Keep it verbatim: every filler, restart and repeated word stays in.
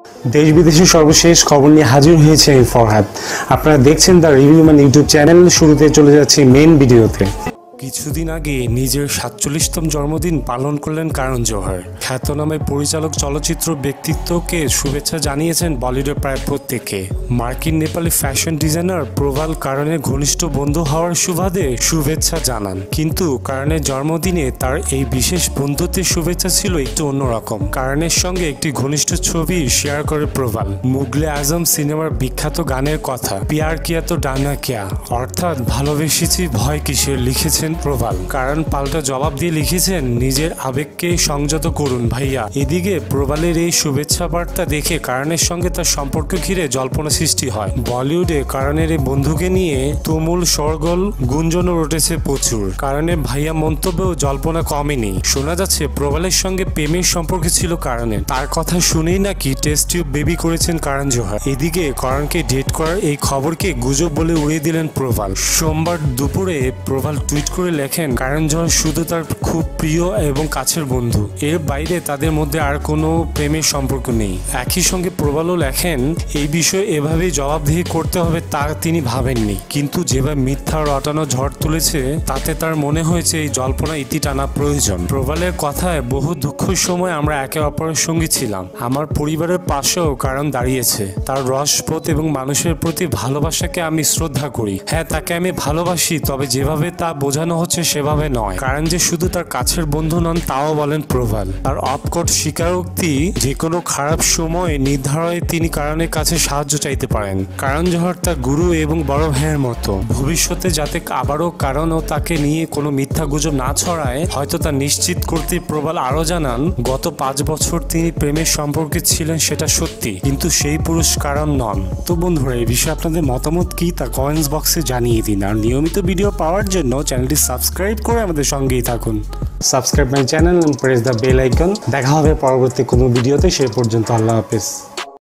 দেশ বিদেশের সর্বশেষ খবর নিয়ে হাজির হয়েছে আমি ফরহাদ। আপনারা দেখছেন the review man YouTube channel. শুরুতে চলে যাচ্ছে মেইন ভিডিওতে। কিছুদিন আগে নিজের সাতচল্লিশতম জন্মদিন পালন করলেন কারণ জোহর। খ্যাতনামা পরিচালক, চলচ্চিত্র ব্যক্তিত্বকে শুভেচ্ছা জানিয়েছেন বলিউডের প্রায় প্রত্যেকে। মার্কিন নেপালি ফ্যাশন ডিজাইনার প্রভাল কারণের ঘনিষ্ঠ বন্ধু হওয়ার সুবাদে শুভেচ্ছা জানান, কিন্তু কারণের জন্মদিনে তার এই বিশেষ বন্ধুত্বের শুভেচ্ছা ছিল একটু অন্যরকম। কারণের সঙ্গে একটি ঘনিষ্ঠ ছবি শেয়ার করে প্রভাল। মুগলে আজম সিনেমার বিখ্যাত গানের কথা পিয়ার কিয়া তো ডানা কিয়া, অর্থাৎ ভালোবেসেছি ভয় কিসের, লিখেছেন প্রভাল। কারণ পাল্টা জবাব দিয়ে লিখেছেন, নিজের আবেগকে সংযত করুন ভাইয়া। এদিকে প্রভালের এই শুভেচ্ছা বার্তা দেখে কারণের সঙ্গে তার সম্পর্ক ঘিরে জল্পনা সৃষ্টি হয়। বলিউডে কারণের এই বন্ধুকে নিয়ে তুমুল শোরগোল, গুঞ্জনও উঠেছে প্রচুর। কারণের ভাইয়া মন্তব্যেও জল্পনা কমেনি। শোনা যাচ্ছে প্রভালের সঙ্গে প্রেমের সম্পর্ক ছিল কারণের। তার কথা শুনেই নাকি টেস্ট টিউব বেবি করেছেন কারণ জোহর। এদিকে কারণকে ডেট করার এই খবরকে গুজব বলে উড়িয়ে দিলেন প্রভাল। সোমবার দুপুরে প্রভাল টুইট করে লেখেন, কারণ জোহর শুধু তার খুব প্রিয় এবং কাছের বন্ধু, এর বাইরে তাদের মধ্যে আর কোনো প্রেমের সম্পর্ক নেই। একই সঙ্গে প্রভালও লেখেন, এই বিষয়ে এভাবেই জবাবদিহি করতে হবে তা তিনি ভাবেননি, কিন্তু যেভাবে মিথ্যা রটানো ঝড় তুলেছে তাতে তার মনে হয়েছে এই জল্পনা ইতি টানা প্রয়োজন। প্রভালের কথায়, বহু দুঃখের সময় আমরা একে অপরের সঙ্গী ছিলাম। আমার পরিবারের পাশেও কারণ দাঁড়িয়েছে। তার রসবোধ এবং মানুষের প্রতি ভালোবাসাকে আমি শ্রদ্ধা করি। হ্যাঁ, তাকে আমি ভালোবাসি, তবে যেভাবে তা বোঝানো হচ্ছে সেভাবে নয়। কারণ যে শুধু তার কাছের বন্ধু নন তাও বলেন প্রভাল। তার অপকট স্বীকারোক্তি, যে কোনো খারাপ সময় নির্ধারণে তিনি কারণের কাছে সাহায্য চাইতে পারেন। কারণ জোহর তার গুরু এবং বড় ভাইয়ের মতো। ভবিষ্যতে যাতে আবারও কারণ ও তাকে নিয়ে কোনো মিথ্যা গুজব না ছড়ায়, হয়তো তা নিশ্চিত করতে প্রভাল আরও জানান, গত পাঁচ বছর তিনি প্রেমের সম্পর্কে ছিলেন সেটা সত্যি, কিন্তু সেই পুরুষ কারণ নন। তো বন্ধুরা, এই বিষয়ে আপনাদের মতামত কি তা কমেন্টস বক্সে জানিয়ে দিন। আর নিয়মিত ভিডিও পাওয়ার জন্য চ্যানেলটি সাবস্ক্রাইব করে আমাদের সঙ্গেই থাকুন। Subscribe my channel and press the bell icon. দেখা হবে পরবর্তী কোনো ভিডিওতে। সে পর্যন্ত আল্লাহ হাফেজ।